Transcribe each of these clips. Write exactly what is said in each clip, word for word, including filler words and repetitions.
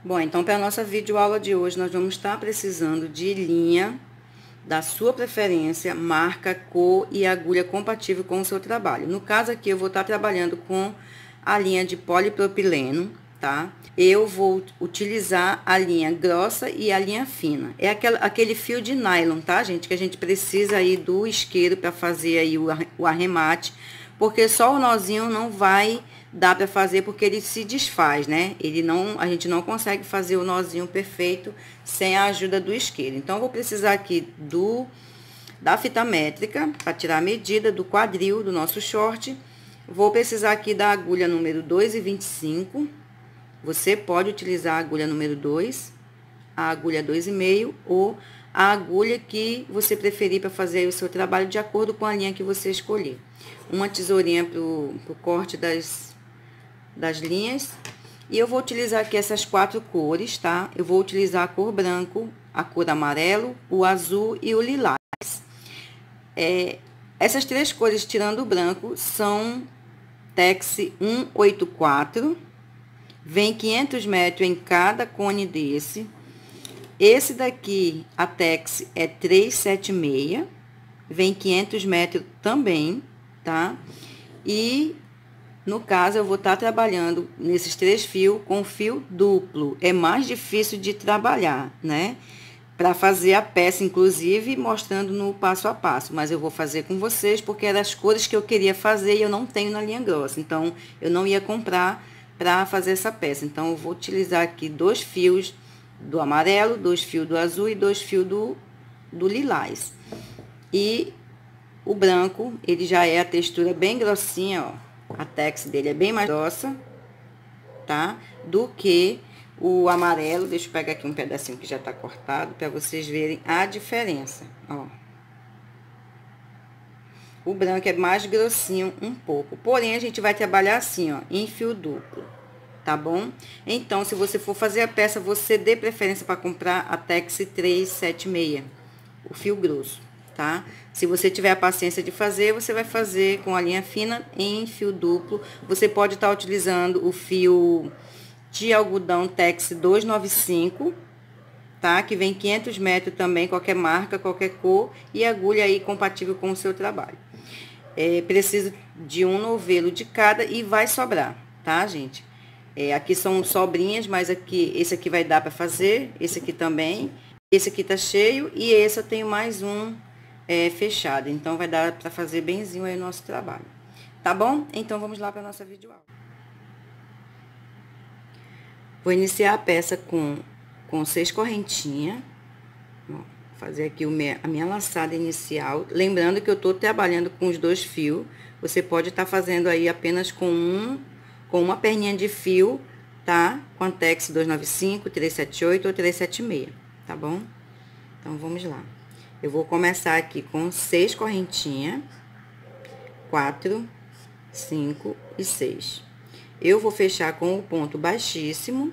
Bom, então para a nossa videoaula de hoje, nós vamos estar precisando de linha da sua preferência, marca, cor e agulha compatível com o seu trabalho. No caso aqui, eu vou estar trabalhando com a linha de polipropileno, tá? Eu vou utilizar a linha grossa e a linha fina. É aquele, aquele fio de nylon, tá, gente? Que a gente precisa aí do isqueiro para fazer aí o arremate, porque só o nozinho não vai dar para fazer porque ele se desfaz, né? Ele não, a gente não consegue fazer o nozinho perfeito sem a ajuda do isqueiro. Então, eu vou precisar aqui do da fita métrica para tirar a medida do quadril do nosso short. Vou precisar aqui da agulha número dois e vinte e cinco. Você pode utilizar a agulha número dois, a agulha dois e meio ou a agulha que você preferir para fazer o seu trabalho de acordo com a linha que você escolher. Uma tesourinha para o corte das das linhas. E eu vou utilizar aqui essas quatro cores, tá? Eu vou utilizar a cor branco, a cor amarelo, o azul e o lilás. É, essas três cores, tirando o branco, são Tex cento e oitenta e quatro. Vem quinhentos metros em cada cone desse. Esse daqui, a Tex, é trezentos e setenta e seis. Vem quinhentos metros também, tá? E no caso, eu vou estar trabalhando nesses três fios com fio duplo. É mais difícil de trabalhar, né? Para fazer a peça, inclusive, mostrando no passo a passo. Mas eu vou fazer com vocês, porque eram as cores que eu queria fazer e eu não tenho na linha grossa. Então, eu não ia comprar para fazer essa peça. Então, eu vou utilizar aqui dois fios do amarelo, dois fios do azul e dois fios do, do lilás. E o branco, ele já é a textura bem grossinha, ó. A Tex dele é bem mais grossa, tá? Do que o amarelo. Deixa eu pegar aqui um pedacinho que já tá cortado, pra vocês verem a diferença, ó. O branco é mais grossinho um pouco. Porém, a gente vai trabalhar assim, ó, em fio duplo, tá bom? Então, se você for fazer a peça, você dê preferência para comprar a Tex trezentos e setenta e seis, o fio grosso. Tá? Se você tiver a paciência de fazer, você vai fazer com a linha fina em fio duplo. Você pode estar utilizando o fio de algodão Tex duzentos e noventa e cinco, tá? Que vem quinhentos metros também, qualquer marca, qualquer cor, e agulha aí compatível com o seu trabalho. É, preciso de um novelo de cada e vai sobrar, tá, gente? É, aqui são sobrinhas, mas aqui, esse aqui vai dar para fazer, esse aqui também. Esse aqui tá cheio e esse eu tenho mais um É, fechado, então vai dar para fazer benzinho aí o nosso trabalho, tá bom? Então, vamos lá para nossa videoaula. Vou iniciar a peça com, com seis correntinhas, vou fazer aqui o minha, a minha laçada inicial, lembrando que eu tô trabalhando com os dois fios, você pode estar tá fazendo aí apenas com um, com uma perninha de fio, tá? Com a Tex duzentos e noventa e cinco, trezentos e setenta e oito ou trezentos e setenta e seis, tá bom? Então, vamos lá. Eu vou começar aqui com seis correntinhas, quatro, cinco e seis. Eu vou fechar com o ponto baixíssimo.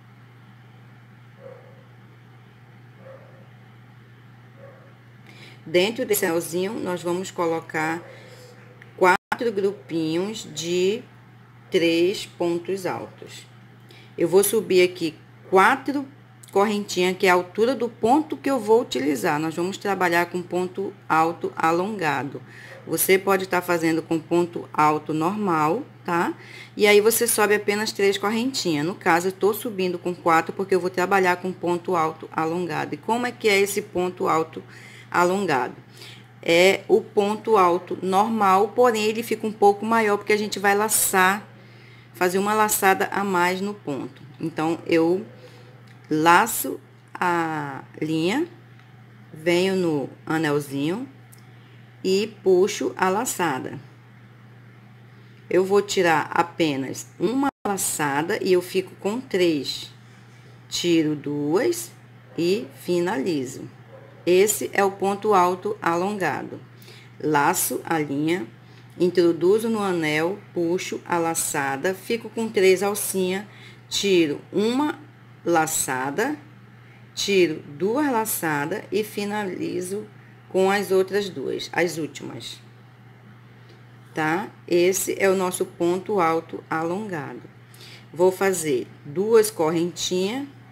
Dentro desse anelzinho, nós vamos colocar quatro grupinhos de três pontos altos. Eu vou subir aqui quatro correntinha, que é a altura do ponto que eu vou utilizar. Nós vamos trabalhar com ponto alto alongado. Você pode estar fazendo com ponto alto normal, tá? E aí, você sobe apenas três correntinhas. No caso, eu tô subindo com quatro, porque eu vou trabalhar com ponto alto alongado. E como é que é esse ponto alto alongado? É o ponto alto normal, porém, ele fica um pouco maior, porque a gente vai laçar, fazer uma laçada a mais no ponto. Então, eu laço a linha, venho no anelzinho e puxo a laçada. Eu vou tirar apenas uma laçada e eu fico com três. Tiro duas e finalizo. Esse é o ponto alto alongado. Laço a linha, introduzo no anel, puxo a laçada, fico com três alcinhas, tiro uma laçada, tiro duas laçadas e finalizo com as outras duas, as últimas, tá? Esse é o nosso ponto alto alongado. Vou fazer duas correntinhas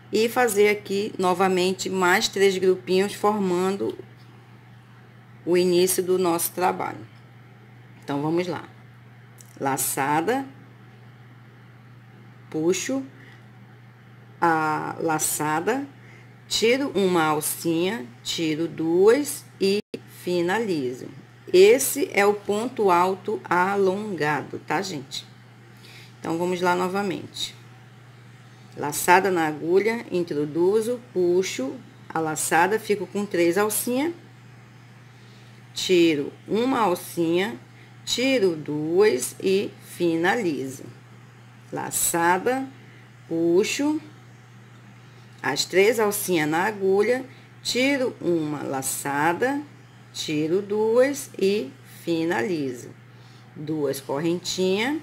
e fazer aqui novamente mais três grupinhos, formando o início do nosso trabalho. Então, vamos lá. Laçada, puxo a laçada, tiro uma alcinha, tiro duas e finalizo. Esse é o ponto alto alongado, tá, gente? Então, vamos lá novamente. Laçada na agulha, introduzo, puxo a laçada, fico com três alcinhas, tiro uma alcinha, tiro duas e finalizo. Laçada, puxo as três alcinhas na agulha, tiro uma laçada, tiro duas e finalizo. Duas correntinhas.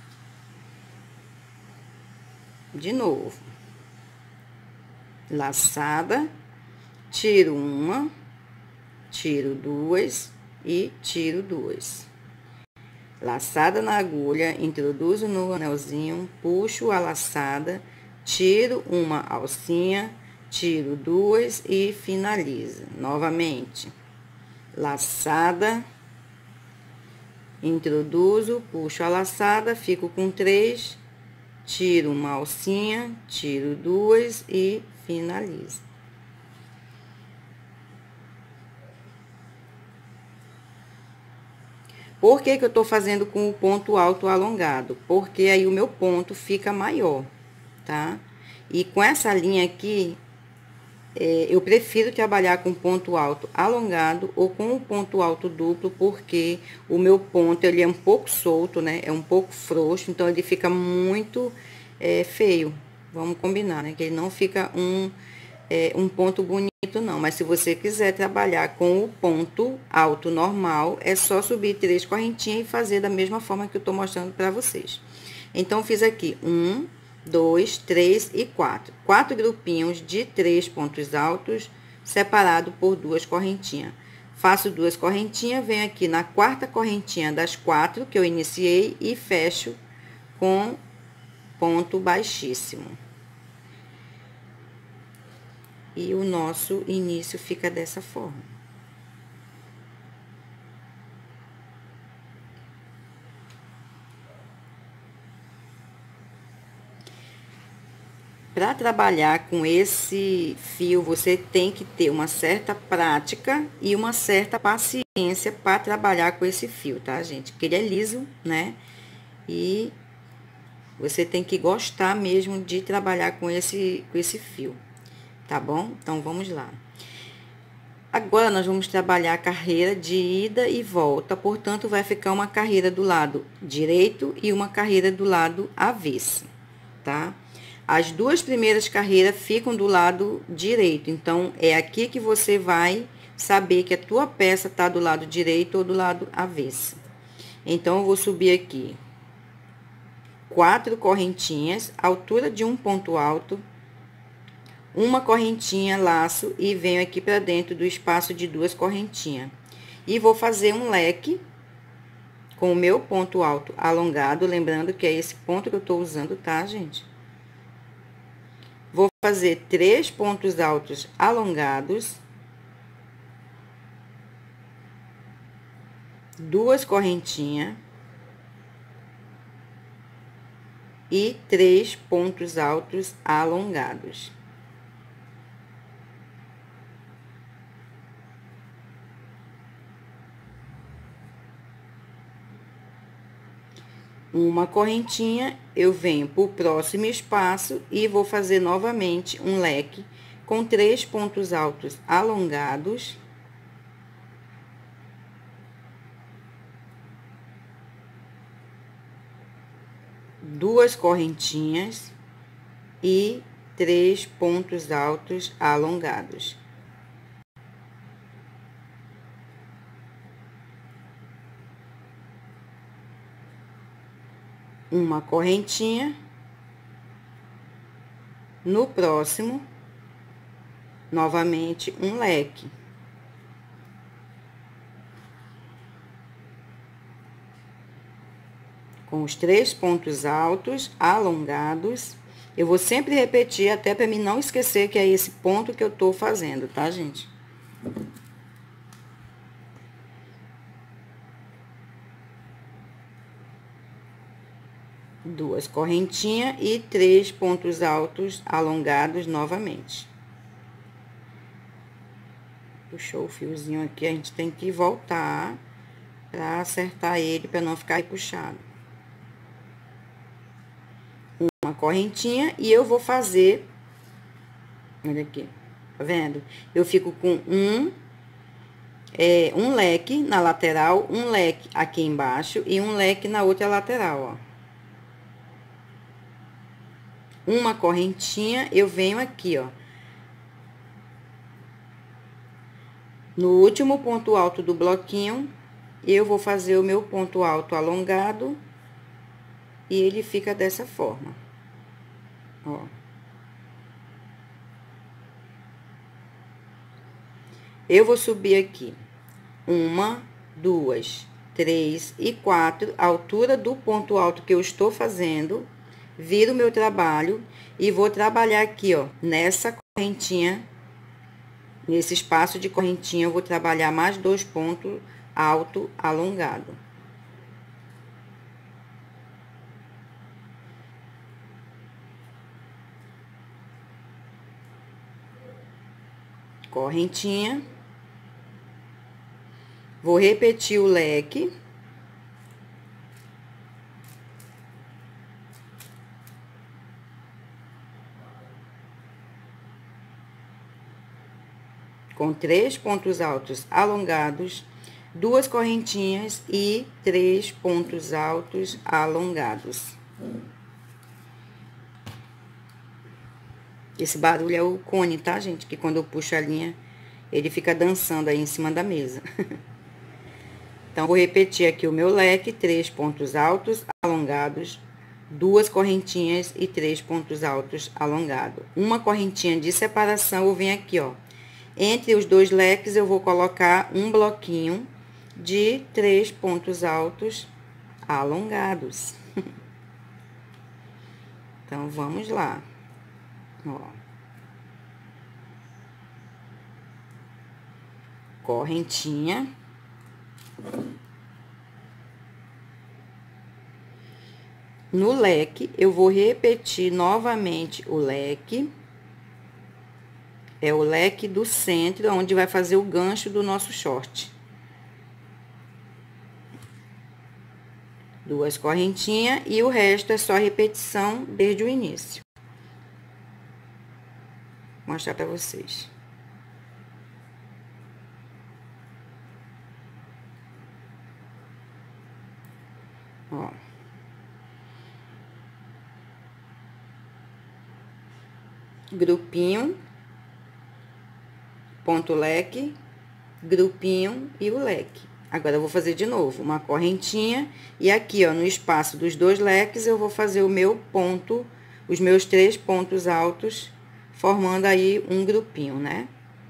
De novo. Laçada, tiro uma, tiro duas e tiro duas. Laçada na agulha, introduzo no anelzinho, puxo a laçada, tiro uma alcinha, tiro duas e finalizo. Novamente. Laçada, introduzo, puxo a laçada, fico com três, tiro uma alcinha, tiro duas e finalizo. Por que que eu tô fazendo com o ponto alto alongado? Porque aí o meu ponto fica maior, tá? E com essa linha aqui, é, eu prefiro trabalhar com ponto alto alongado ou com o ponto alto duplo, porque o meu ponto, ele é um pouco solto, né? É um pouco frouxo, então ele fica muito é, feio. Vamos combinar, né? Que ele não fica um, é, um ponto bonito, não. Mas se você quiser trabalhar com o ponto alto normal, é só subir três correntinhas e fazer da mesma forma que eu tô mostrando pra vocês. Então, fiz aqui um, dois, três e quatro. Quatro grupinhos de três pontos altos, separado por duas correntinhas. Faço duas correntinhas, venho aqui na quarta correntinha das quatro que eu iniciei e fecho com ponto baixíssimo. E o nosso início fica dessa forma. Para trabalhar com esse fio, você tem que ter uma certa prática e uma certa paciência para trabalhar com esse fio, tá, gente? Porque ele é liso, né? E você tem que gostar mesmo de trabalhar com esse, com esse fio, tá bom? Então, vamos lá. Agora, nós vamos trabalhar a carreira de ida e volta, portanto, vai ficar uma carreira do lado direito e uma carreira do lado avesso, tá? As duas primeiras carreiras ficam do lado direito, então, é aqui que você vai saber que a tua peça tá do lado direito ou do lado avesso. Então, eu vou subir aqui quatro correntinhas, altura de um ponto alto, uma correntinha, laço e venho aqui pra dentro do espaço de duas correntinhas. E vou fazer um leque com o meu ponto alto alongado, lembrando que é esse ponto que eu tô usando, tá, gente? Vou fazer três pontos altos alongados, duas correntinhas e três pontos altos alongados. Uma correntinha, eu venho pro próximo espaço e vou fazer novamente um leque com três pontos altos alongados. Duas correntinhas e três pontos altos alongados. Uma correntinha. No próximo, novamente, um leque. Com os três pontos altos alongados Eu vou sempre repetir até para mim não esquecer que é esse ponto que eu tô fazendo, tá, gente? Duas correntinhas e três pontos altos alongados novamente. Puxou o fiozinho aqui, a gente tem que voltar pra acertar ele, pra não ficar puxado. Uma correntinha e eu vou fazer, olha aqui, tá vendo? Eu fico com um, é, um leque na lateral, um leque aqui embaixo e um leque na outra lateral, ó. Uma correntinha, eu venho aqui, ó. No último ponto alto do bloquinho, eu vou fazer o meu ponto alto alongado e ele fica dessa forma, ó. Eu vou subir aqui uma, duas, três e quatro, a altura do ponto alto que eu estou fazendo, viro o meu trabalho e vou trabalhar aqui, ó, nessa correntinha, nesse espaço de correntinha, eu vou trabalhar mais dois pontos alto alongado. Correntinha. Vou repetir o leque. Com três pontos altos alongados, duas correntinhas e três pontos altos alongados. Esse barulho é o cone, tá, gente? Que quando eu puxo a linha, ele fica dançando aí em cima da mesa. Então, vou repetir aqui o meu leque, três pontos altos alongados, duas correntinhas e três pontos altos alongados. Uma correntinha de separação, eu venho aqui, ó. Entre os dois leques, eu vou colocar um bloquinho de três pontos altos alongados. Então, vamos lá. Ó. Correntinha. No leque, eu vou repetir novamente o leque. É o leque do centro, onde vai fazer o gancho do nosso short. Duas correntinhas e o resto é só repetição desde o início. Vou mostrar pra vocês. Ó. Grupinho. Ponto leque, grupinho e o leque. Agora, eu vou fazer de novo uma correntinha e aqui, ó, no espaço dos dois leques, eu vou fazer o meu ponto, os meus três pontos altos, formando aí um grupinho, né?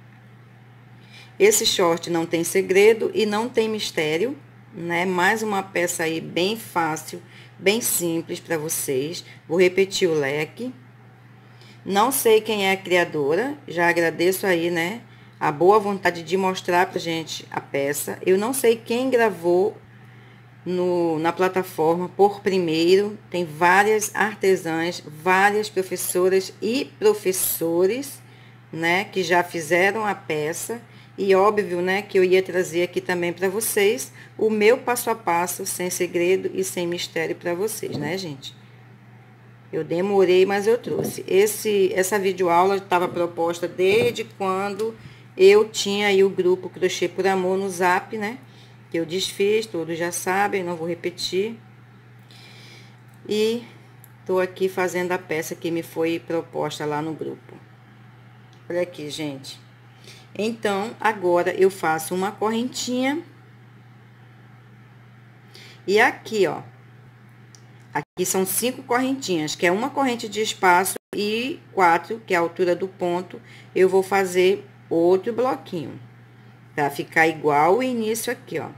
Esse short não tem segredo e não tem mistério, né? Mais uma peça aí bem fácil, bem simples para vocês. Vou repetir o leque. Não sei quem é a criadora, já agradeço aí, né? A boa vontade de mostrar pra gente a peça. Eu não sei quem gravou no, na plataforma por primeiro. Tem várias artesãs, várias professoras e professores, né? Que já fizeram a peça. E óbvio, né? Que eu ia trazer aqui também pra vocês o meu passo a passo, sem segredo e sem mistério pra vocês, né, gente? Eu demorei, mas eu trouxe. Esse, essa videoaula estava proposta desde quando eu tinha aí o grupo Crochê por Amor no Zap, né? Que eu desfiz, todos já sabem, não vou repetir. E tô aqui fazendo a peça que me foi proposta lá no grupo. Olha aqui, gente. Então, agora eu faço uma correntinha. E aqui, ó. Aqui são cinco correntinhas, que é uma corrente de espaço e quatro, que é a altura do ponto, eu vou fazer outro bloquinho, pra ficar igual o início aqui, ó.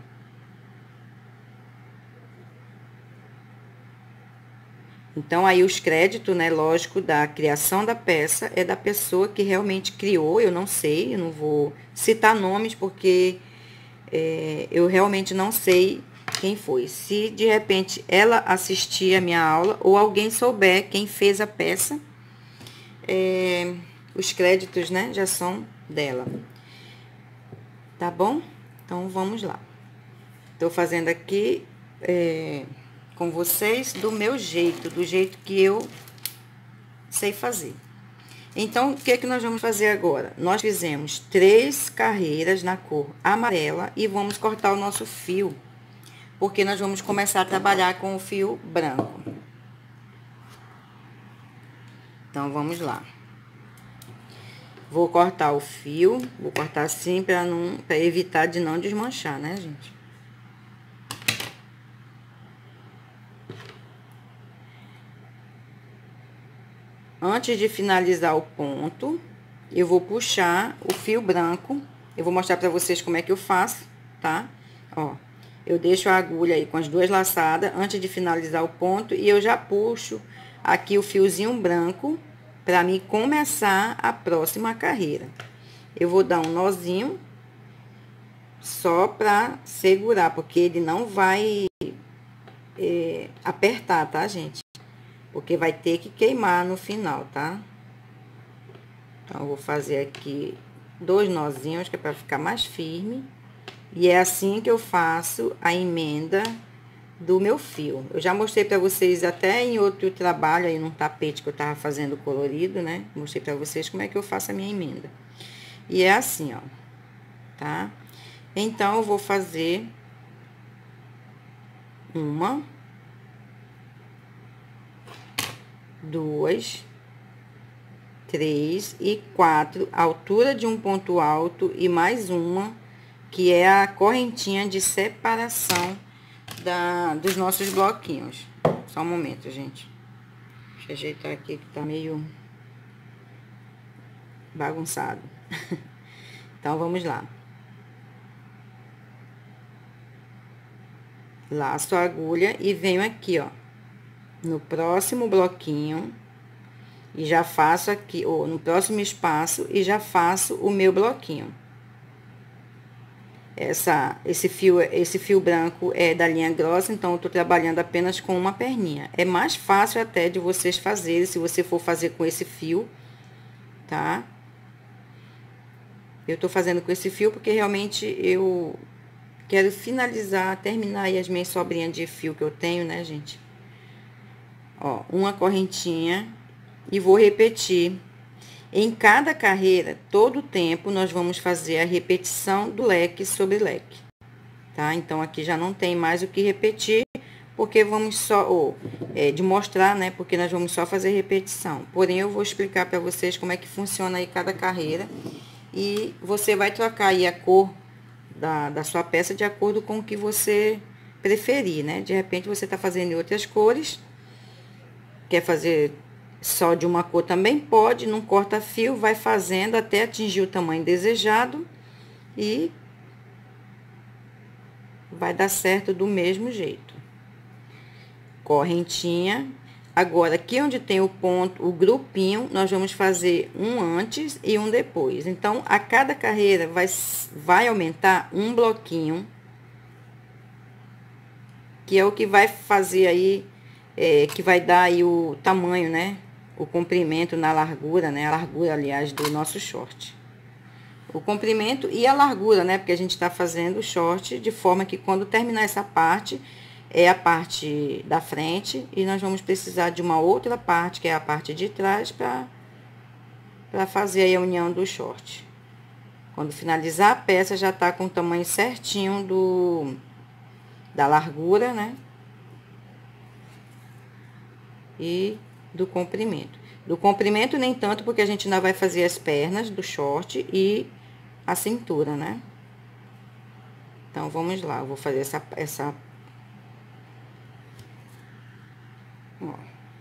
Então, aí os créditos, né, lógico, da criação da peça é da pessoa que realmente criou. Eu não sei, eu não vou citar nomes porque é, eu realmente não sei quem foi. Se de repente ela assistir a minha aula ou alguém souber quem fez a peça, é, os créditos, né, já são dela. Tá bom? Então, vamos lá. Tô fazendo aqui é, com vocês do meu jeito, do jeito que eu sei fazer. Então, o que é que nós vamos fazer agora? Nós fizemos três carreiras na cor amarela e vamos cortar o nosso fio, porque nós vamos começar a trabalhar com o fio branco. Então, vamos lá. Vou cortar o fio, vou cortar assim para não, para evitar de não desmanchar, né, gente? Antes de finalizar o ponto, eu vou puxar o fio branco. Eu vou mostrar pra vocês como é que eu faço, tá? Ó, eu deixo a agulha aí com as duas laçadas antes de finalizar o ponto e eu já puxo aqui o fiozinho branco pra mim começar a próxima carreira. Eu vou dar um nozinho só pra segurar, porque ele não vai é, apertar, tá, gente? Porque vai ter que queimar no final, tá? Então, eu vou fazer aqui dois nozinhos, que é pra ficar mais firme. E é assim que eu faço a emenda do meu fio. Eu já mostrei pra vocês até em outro trabalho, aí num tapete que eu tava fazendo colorido, né? Mostrei pra vocês como é que eu faço a minha emenda. E é assim, ó, tá? Então, eu vou fazer uma... duas, três e quatro, altura de um ponto alto e mais uma, que é a correntinha de separação da, dos nossos bloquinhos. Só um momento, gente. Deixa eu ajeitar aqui que tá meio bagunçado. Então, vamos lá. Laço a agulha e venho aqui, ó, no próximo bloquinho, e já faço aqui, ou no próximo espaço, e já faço o meu bloquinho. Essa, esse fio, esse fio branco é da linha grossa, então eu tô trabalhando apenas com uma perninha. É mais fácil até de vocês fazerem, se você for fazer com esse fio, tá? Eu tô fazendo com esse fio porque realmente eu quero finalizar, terminar aí as minhas sobrinhas de fio que eu tenho, né, gente? Ó, uma correntinha e vou repetir. Em cada carreira, todo o tempo, nós vamos fazer a repetição do leque sobre leque, tá? Então, aqui já não tem mais o que repetir, porque vamos só, ou, é, de mostrar, né? Porque nós vamos só fazer repetição. Porém, eu vou explicar para vocês como é que funciona aí cada carreira. E você vai trocar aí a cor da, da sua peça de acordo com o que você preferir, né? De repente, você tá fazendo em outras cores. Quer fazer só de uma cor também pode, não corta fio, vai fazendo até atingir o tamanho desejado e vai dar certo do mesmo jeito. Correntinha. Agora, aqui onde tem o ponto, o grupinho, nós vamos fazer um antes e um depois. Então, a cada carreira vai, vai aumentar um bloquinho, que é o que vai fazer aí... É, que vai dar aí o tamanho, né? O comprimento na largura, né? A largura, aliás, do nosso short. O comprimento e a largura, né? Porque a gente tá fazendo o short de forma que quando terminar essa parte, é a parte da frente. E nós vamos precisar de uma outra parte, que é a parte de trás, pra, pra fazer aí a união do short. Quando finalizar a peça, já tá com o tamanho certinho do, da largura, né? E do comprimento. Do comprimento nem tanto, porque a gente ainda vai fazer as pernas do short e a cintura, né? Então, vamos lá. Eu vou fazer essa... essa... Ó.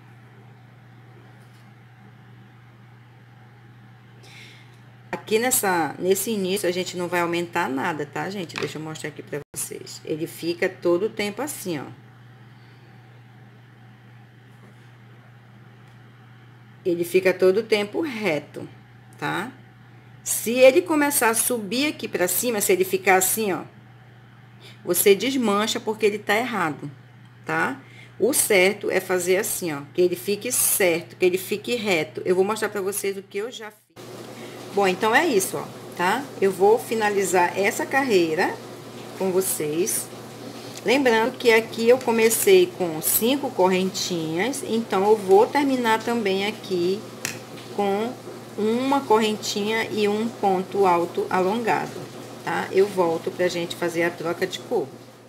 Aqui nessa, nesse início, a gente não vai aumentar nada, tá, gente? Deixa eu mostrar aqui pra vocês. Ele fica todo o tempo assim, ó. ele fica todo o tempo reto, tá? Se ele começar a subir aqui pra cima, se ele ficar assim, ó, você desmancha porque ele tá errado, tá? O certo é fazer assim, ó, que ele fique certo, que ele fique reto. Eu vou mostrar pra vocês o que eu já fiz. Bom, então é isso, ó, tá? Eu vou finalizar essa carreira com vocês. Lembrando que aqui eu comecei com cinco correntinhas, então eu vou terminar também aqui com uma correntinha e um ponto alto alongado, tá? Eu volto pra gente fazer a troca de cor.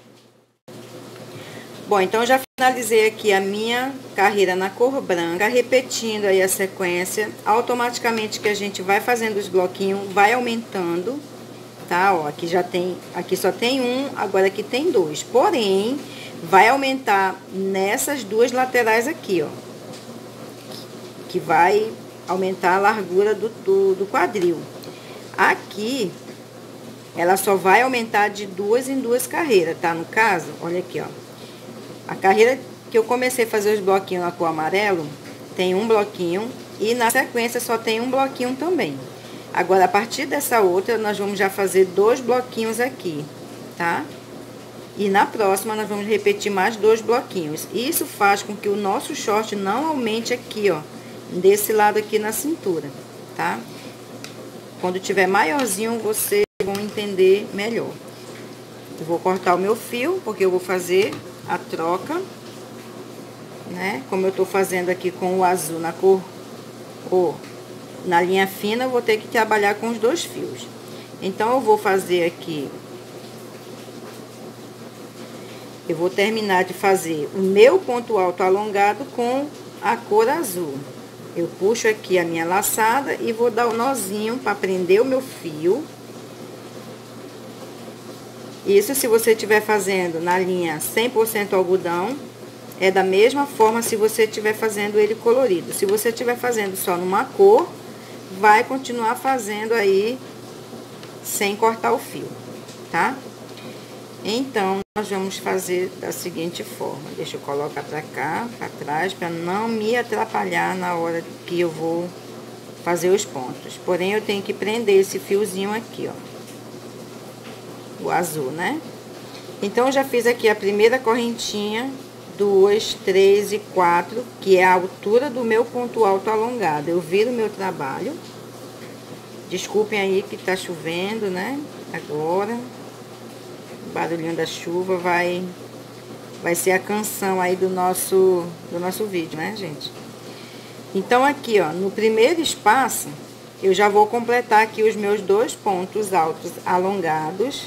Bom, então, eu já finalizei aqui a minha carreira na cor branca, repetindo aí a sequência. Automaticamente que a gente vai fazendo os bloquinhos, vai aumentando, tá? Ó, aqui já tem, aqui só tem um, agora aqui tem dois. Porém, vai aumentar nessas duas laterais aqui, ó. Que vai aumentar a largura do, do, do quadril. Aqui, ela só vai aumentar de duas em duas carreiras, tá? No caso, olha aqui, ó. A carreira que eu comecei a fazer os bloquinhos na cor amarelo, tem um bloquinho e na sequência só tem um bloquinho também. Agora, a partir dessa outra, nós vamos já fazer dois bloquinhos aqui, tá? E na próxima, nós vamos repetir mais dois bloquinhos. Isso faz com que o nosso short não aumente aqui, ó, desse lado aqui na cintura, tá? Quando tiver maiorzinho, vocês vão entender melhor. Eu vou cortar o meu fio, porque eu vou fazer a troca, né? Como eu tô fazendo aqui com o azul na cor, ou na linha fina, eu vou ter que trabalhar com os dois fios. Então, eu vou fazer aqui, eu vou terminar de fazer o meu ponto alto alongado com a cor azul. Eu puxo aqui a minha laçada e vou dar o nozinho para prender o meu fio. Isso se você estiver fazendo na linha cem por cento algodão, é da mesma forma se você estiver fazendo ele colorido. Se você estiver fazendo só numa cor, vai continuar fazendo aí sem cortar o fio, tá? Então, nós vamos fazer da seguinte forma. Deixa eu colocar pra cá, pra trás, pra não me atrapalhar na hora que eu vou fazer os pontos. Porém, eu tenho que prender esse fiozinho aqui, ó. O azul, né? Então, eu já fiz aqui a primeira correntinha, duas, três e quatro, que é a altura do meu ponto alto alongado. Eu viro o meu trabalho. Desculpem aí que tá chovendo, né? Agora, o barulhinho da chuva vai, vai ser a canção aí do nosso, do nosso vídeo, né, gente? Então, aqui, ó, no primeiro espaço, eu já vou completar aqui os meus dois pontos altos alongados,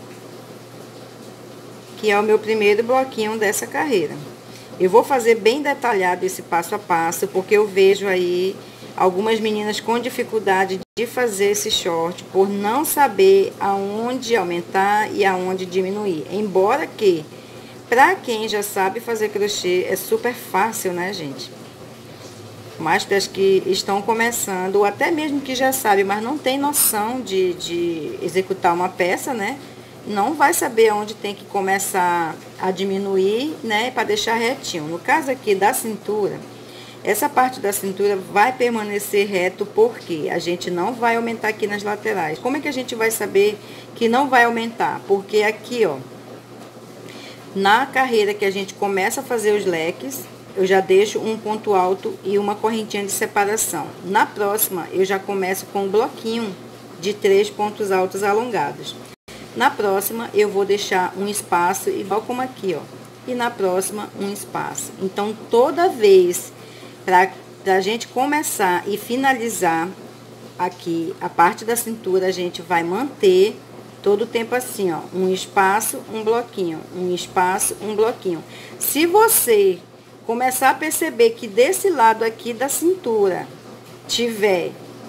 que é o meu primeiro bloquinho dessa carreira. Eu vou fazer bem detalhado esse passo a passo, porque eu vejo aí algumas meninas com dificuldade de fazer esse short, por não saber aonde aumentar e aonde diminuir. Embora que, pra quem já sabe fazer crochê, é super fácil, né, gente? Mas para as que estão começando, ou até mesmo que já sabe, mas não tem noção de, de executar uma peça, né? Não vai saber aonde tem que começar a diminuir, né? Para deixar retinho. No caso aqui da cintura, essa parte da cintura vai permanecer reto, porque a gente não vai aumentar aqui nas laterais. Como é que a gente vai saber que não vai aumentar? Porque aqui, ó, na carreira que a gente começa a fazer os leques, eu já deixo um ponto alto e uma correntinha de separação. Na próxima, eu já começo com um bloquinho de três pontos altos alongados. Na próxima, eu vou deixar um espaço igual como aqui, ó. E na próxima, um espaço. Então, toda vez, para a gente começar e finalizar aqui a parte da cintura, a gente vai manter todo o tempo assim, ó. Um espaço, um bloquinho. Um espaço, um bloquinho. Se você começar a perceber que desse lado aqui da cintura tiver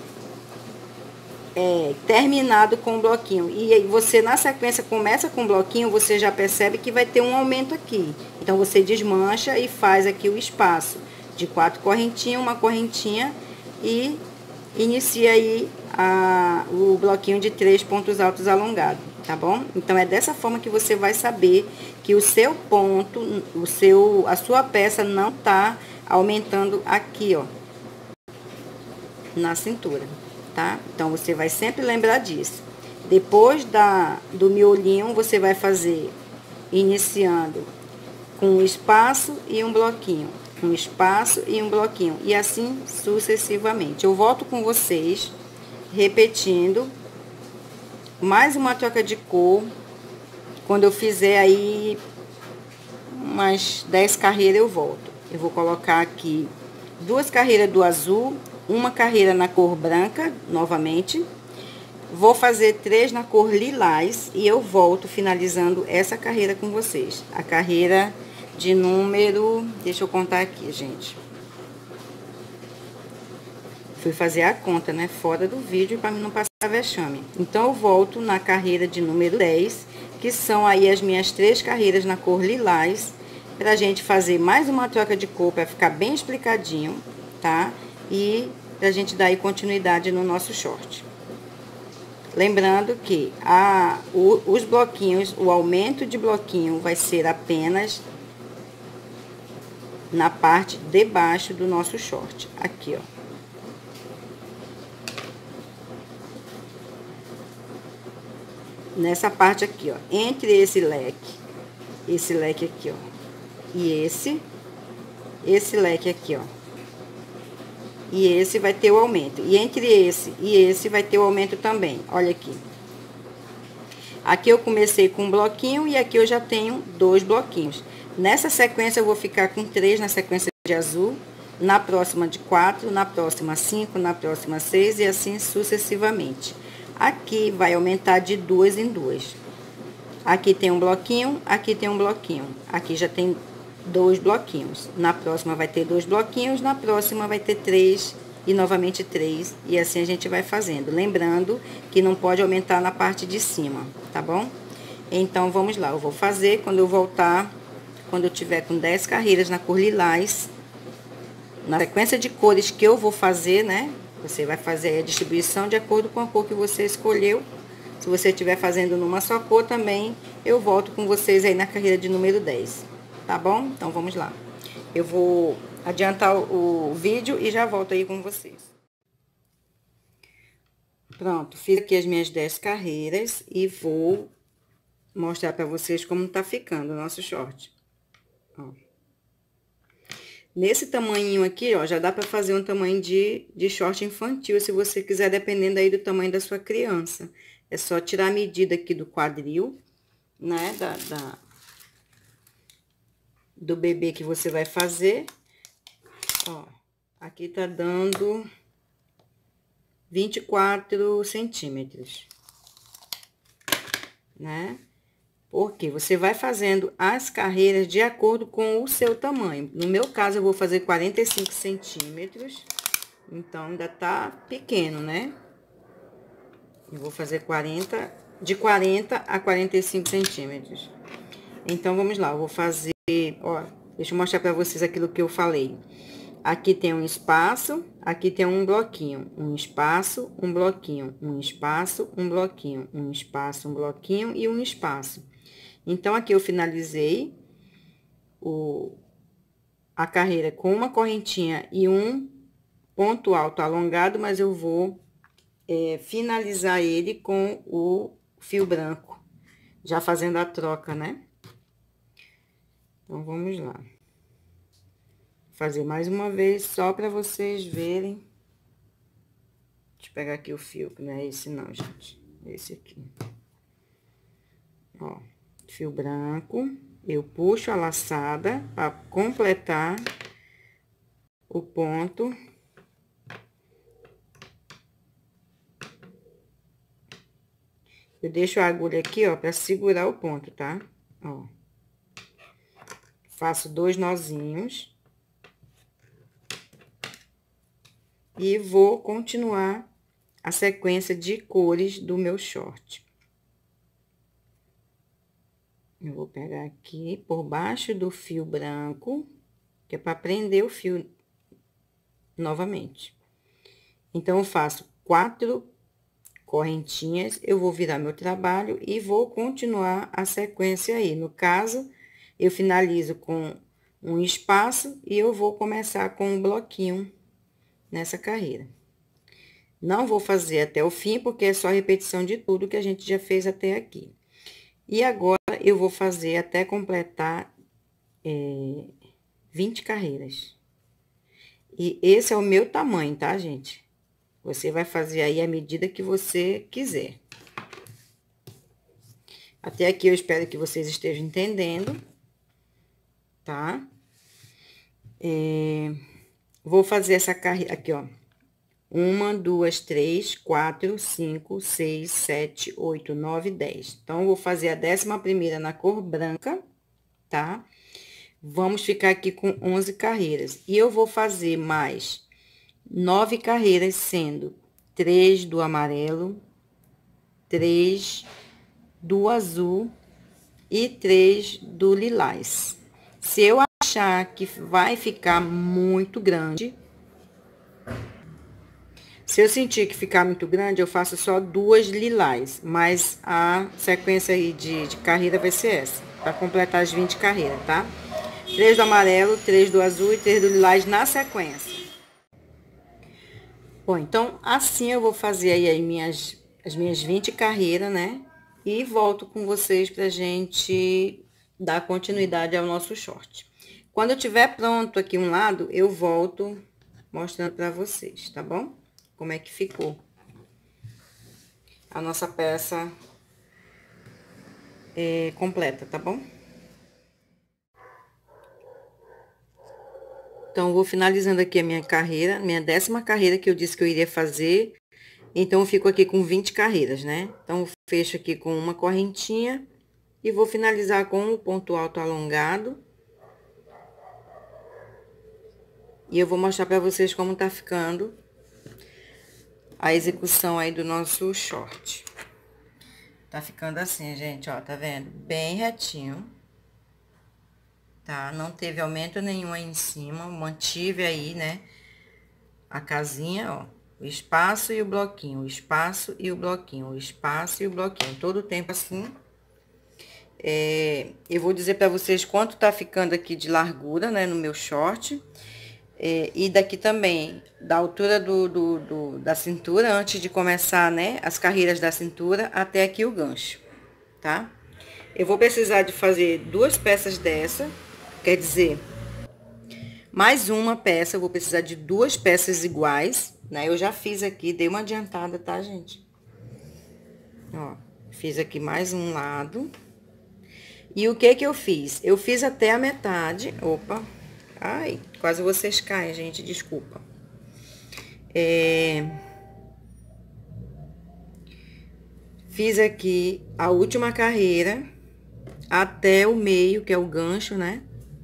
é, terminado com o bloquinho e aí você na sequência começa com o bloquinho, você já percebe que vai ter um aumento aqui. Então, você desmancha e faz aqui o espaço de quatro correntinhas, uma correntinha e inicia aí a, o bloquinho de três pontos altos alongados, tá bom? Então, é dessa forma que você vai saber que o seu ponto, o seu, a sua peça não tá aumentando aqui, ó. na cintura, tá? Então, você vai sempre lembrar disso. Depois da, do miolinho, você vai fazer iniciando com um espaço e um bloquinho, um espaço e um bloquinho, e assim sucessivamente. Eu volto com vocês, repetindo, mais uma troca de cor, quando eu fizer aí umas dez carreiras eu volto. Eu vou colocar aqui duas carreiras do azul, uma carreira na cor branca, novamente. Vou fazer três na cor lilás e eu volto finalizando essa carreira com vocês. A carreira de número, deixa eu contar aqui, gente. Fui fazer a conta, né, fora do vídeo para não passar vexame. Então, eu volto na carreira de número dez, que são aí as minhas três carreiras na cor lilás, pra gente fazer mais uma troca de cor para ficar bem explicadinho, tá? E pra gente dar aí continuidade no nosso short. Lembrando que a, o, os bloquinhos, o aumento de bloquinho vai ser apenas na parte de baixo do nosso short. Aqui, ó. Nessa parte aqui, ó. Entre esse leque, esse leque aqui, ó. E esse, esse leque aqui, ó. E esse vai ter o aumento. E entre esse e esse vai ter o aumento também. Olha aqui. Aqui eu comecei com um bloquinho e aqui eu já tenho dois bloquinhos. Nessa sequência eu vou ficar com três na sequência de azul. Na próxima de quatro, na próxima cinco, na próxima seis e assim sucessivamente. Aqui vai aumentar de duas em duas. Aqui tem um bloquinho, aqui tem um bloquinho. Aqui já tem dois bloquinhos. Na próxima vai ter dois bloquinhos, na próxima vai ter três e novamente três. E assim a gente vai fazendo. Lembrando que não pode aumentar na parte de cima, tá bom? Então, vamos lá. Eu vou fazer quando eu voltar, quando eu tiver com dez carreiras na cor lilás. Na sequência de cores que eu vou fazer, né? Você vai fazer a distribuição de acordo com a cor que você escolheu. Se você estiver fazendo numa só cor também, eu volto com vocês aí na carreira de número dez. Tá bom? Então, vamos lá. Eu vou adiantar o, o vídeo e já volto aí com vocês. Pronto, fiz aqui as minhas dez carreiras e vou mostrar pra vocês como tá ficando o nosso short. Ó. Nesse tamanho aqui, ó, já dá pra fazer um tamanho de, de short infantil, se você quiser, dependendo aí do tamanho da sua criança. É só tirar a medida aqui do quadril, né, da, da, do bebê que você vai fazer. Ó, aqui tá dando vinte e quatro centímetros, né? Porque você vai fazendo as carreiras de acordo com o seu tamanho. No meu caso, eu vou fazer quarenta e cinco centímetros. Então, ainda tá pequeno, né? Eu vou fazer quarenta, de quarenta a quarenta e cinco centímetros. Então, vamos lá. Eu vou fazer, ó, deixa eu mostrar pra vocês aquilo que eu falei. Aqui tem um espaço, aqui tem um bloquinho. Um espaço, um bloquinho. Um espaço, um bloquinho. Um espaço, um bloquinho e um espaço. Então, aqui eu finalizei o, a carreira com uma correntinha e um ponto alto alongado, mas eu vou é, finalizar ele com o fio branco, já fazendo a troca, né? Então, vamos lá. Vou fazer mais uma vez, só para vocês verem. Deixa eu pegar aqui o fio, que não é esse não, gente. É esse aqui. Ó. Fio branco, eu puxo a laçada para completar o ponto. Eu deixo a agulha aqui, ó, para segurar o ponto, tá? Ó. Faço dois nozinhos. E vou continuar a sequência de cores do meu short. Eu vou pegar aqui por baixo do fio branco, que é para prender o fio novamente. Então, eu faço quatro correntinhas, eu vou virar meu trabalho e vou continuar a sequência aí. No caso, eu finalizo com um espaço e eu vou começar com um bloquinho nessa carreira. Não vou fazer até o fim, porque é só repetição de tudo que a gente já fez até aqui. E agora, eu vou fazer até completar é, vinte carreiras. E esse é o meu tamanho, tá, gente? Você vai fazer aí a medida que você quiser. Até aqui eu espero que vocês estejam entendendo, tá? É, vou fazer essa carreira aqui, ó. Uma, duas, três, quatro, cinco, seis, sete, oito, nove, dez. Então, vou fazer a décima primeira na cor branca, tá? Vamos ficar aqui com onze carreiras. E eu vou fazer mais nove carreiras, sendo três do amarelo, três do azul e três do lilás. Se eu achar que vai ficar muito grande, se eu sentir que ficar muito grande, eu faço só duas lilás, mas a sequência aí de, de carreira vai ser essa, para completar as vinte carreiras, tá? Três do amarelo, três do azul e três do lilás na sequência. Bom, então, assim eu vou fazer aí as minhas, as minhas vinte carreiras, né? E volto com vocês pra gente dar continuidade ao nosso short. Quando eu tiver pronto aqui um lado, eu volto mostrando pra vocês, tá bom? Como é que ficou a nossa peça é, completa, tá bom? Então, eu vou finalizando aqui a minha carreira, minha décima carreira que eu disse que eu iria fazer. Então, eu fico aqui com vinte carreiras, né? Então, eu fecho aqui com uma correntinha e vou finalizar com o ponto alto alongado. E eu vou mostrar pra vocês como tá ficando a execução aí do nosso short. Tá ficando assim, gente, ó, tá vendo? Bem retinho. Tá? Não teve aumento nenhum aí em cima, mantive aí, né? A casinha, ó, o espaço e o bloquinho, o espaço e o bloquinho, o espaço e o bloquinho, todo o tempo assim. É, eu vou dizer pra vocês quanto tá ficando aqui de largura, né, no meu short. É, e daqui também, da altura do, do, do, da cintura, antes de começar, né, as carreiras da cintura, até aqui o gancho, tá? Eu vou precisar de fazer duas peças dessa, quer dizer, mais uma peça, eu vou precisar de duas peças iguais, né? Eu já fiz aqui, dei uma adiantada, tá, gente? Ó, fiz aqui mais um lado. E o que que eu fiz? Eu fiz até a metade, opa... Ai, quase vocês caem, gente, desculpa. É... Fiz aqui a última carreira até o meio, que é o gancho, né?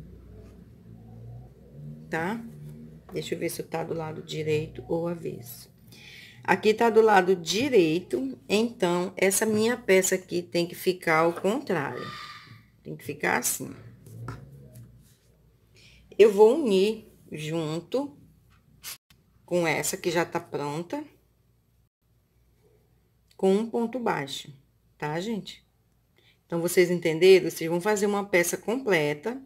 Tá? Deixa eu ver se tá do lado direito ou avesso. Aqui tá do lado direito, então, essa minha peça aqui tem que ficar ao contrário. Tem que ficar assim. Eu vou unir junto com essa que já tá pronta, com um ponto baixo, tá, gente? Então, vocês entenderam? Vocês vão fazer uma peça completa.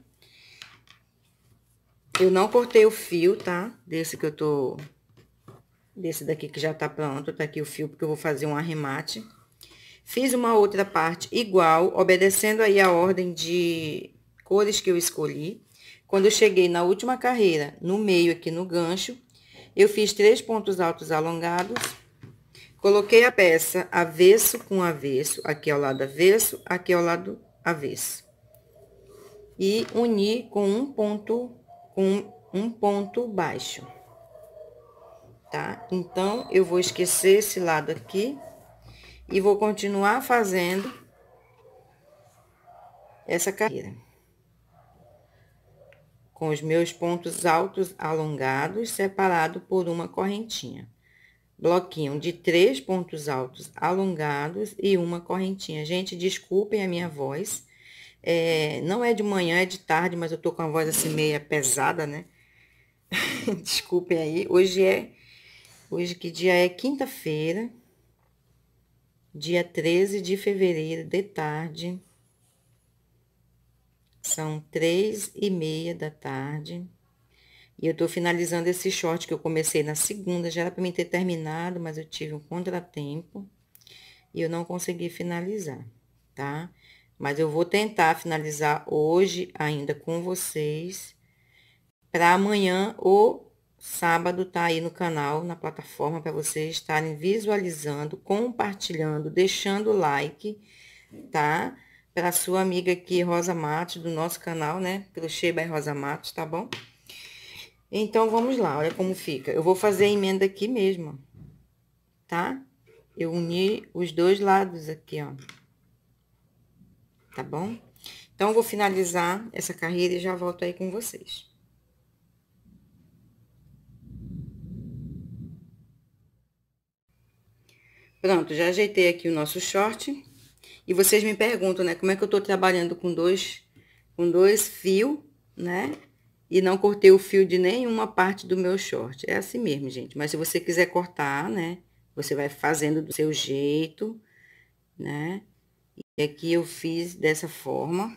Eu não cortei o fio, tá? Desse que eu tô... Desse daqui que já tá pronto, tá aqui o fio, porque eu vou fazer um arremate. Fiz uma outra parte igual, obedecendo aí a ordem de cores que eu escolhi. Quando eu cheguei na última carreira, no meio aqui no gancho, eu fiz três pontos altos alongados. Coloquei a peça avesso com avesso, aqui ao lado avesso, aqui ao lado avesso. E uni com um ponto, com um ponto baixo. Tá? Então, eu vou esquecer esse lado aqui e vou continuar fazendo essa carreira. Com os meus pontos altos alongados, separado por uma correntinha. Bloquinho de três pontos altos alongados e uma correntinha. Gente, desculpem a minha voz. É, não é de manhã, é de tarde, mas eu tô com a voz assim meia pesada, né? Desculpem aí. Hoje é... Hoje que dia é? Quinta-feira. Dia treze de fevereiro, de tarde. São três e meia da tarde. E eu tô finalizando esse short que eu comecei na segunda, já era pra mim ter terminado, mas eu tive um contratempo e eu não consegui finalizar, tá? Mas eu vou tentar finalizar hoje ainda com vocês, para amanhã ou sábado tá aí no canal, na plataforma, para vocês estarem visualizando, compartilhando, deixando o like, tá? Para sua amiga aqui, Rosa Matos, do nosso canal, né? Crochê by Rosa Matos, tá bom? Então, vamos lá, olha como fica. Eu vou fazer a emenda aqui mesmo, tá? Eu uni os dois lados aqui, ó. Tá bom? Então, eu vou finalizar essa carreira e já volto aí com vocês. Pronto, já ajeitei aqui o nosso short. E vocês me perguntam, né, como é que eu tô trabalhando com dois, com dois fios, né? E não cortei o fio de nenhuma parte do meu short. É assim mesmo, gente. Mas se você quiser cortar, né, você vai fazendo do seu jeito, né? E aqui eu fiz dessa forma,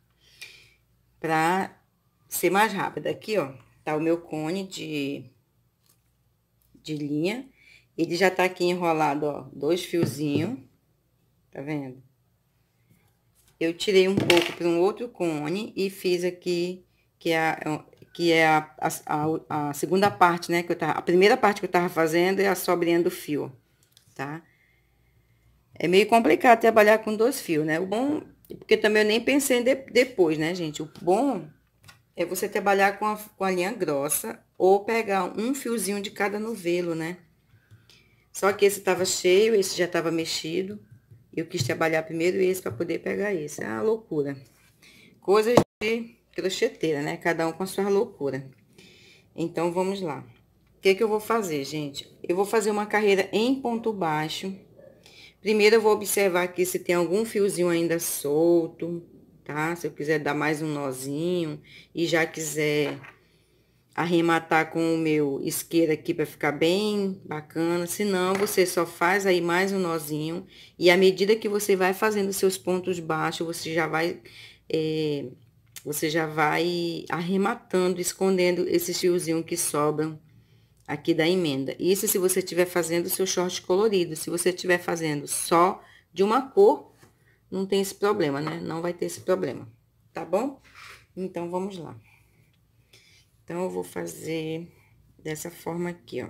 pra ser mais rápida. Aqui, ó, tá o meu cone de, de linha. Ele já tá aqui enrolado, ó, dois fiozinhos, tá vendo? Eu tirei um pouco para um outro cone e fiz aqui, que é a, que é a, a, a segunda parte, né, que eu tava, a primeira parte que eu tava fazendo é a sobrinha do fio, tá? É meio complicado trabalhar com dois fios, né? O bom, porque também eu nem pensei de, depois, né, gente? O bom é você trabalhar com a, com a linha grossa ou pegar um fiozinho de cada novelo, né? Só que esse tava cheio, esse já tava mexido. Eu quis trabalhar primeiro esse para poder pegar esse. É uma loucura. Coisas de crocheteira, né? Cada um com a sua loucura. Então, vamos lá. O que que eu vou fazer, gente? Eu vou fazer uma carreira em ponto baixo. Primeiro, eu vou observar aqui se tem algum fiozinho ainda solto, tá? Se eu quiser dar mais um nozinho e já quiser arrematar com o meu isqueiro aqui para ficar bem bacana. Se não, você só faz aí mais um nozinho. E à medida que você vai fazendo seus pontos baixos, você já vai... É, você já vai arrematando, escondendo esses fiozinhos que sobram aqui da emenda. Isso se você estiver fazendo o seu short colorido. Se você estiver fazendo só de uma cor, não tem esse problema, né? Não vai ter esse problema, tá bom? Então, vamos lá. Então, eu vou fazer dessa forma aqui, ó.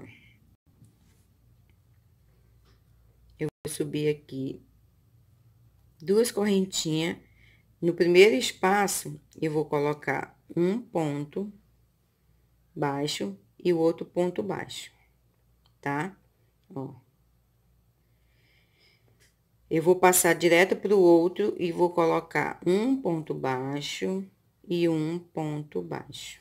Eu vou subir aqui duas correntinhas. No primeiro espaço, eu vou colocar um ponto baixo e o outro ponto baixo, tá? Ó. Eu vou passar direto pro outro e vou colocar um ponto baixo e um ponto baixo.